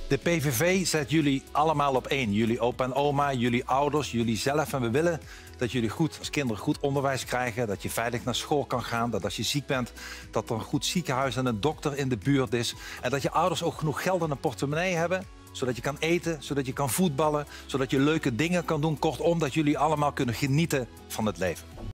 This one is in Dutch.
De PVV zet jullie allemaal op één. Jullie opa en oma, jullie ouders, jullie zelf. En we willen dat jullie als kinderen goed onderwijs krijgen. Dat je veilig naar school kan gaan. Dat als je ziek bent, dat er een goed ziekenhuis en een dokter in de buurt is. En dat je ouders ook genoeg geld in een portemonnee hebben. Zodat je kan eten, zodat je kan voetballen. Zodat je leuke dingen kan doen. Kortom, dat jullie allemaal kunnen genieten van het leven.